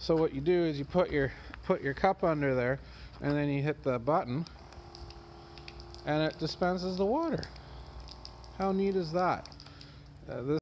So what you do is you put your cup under there, and then you hit the button, and it dispenses the water. How neat is that? This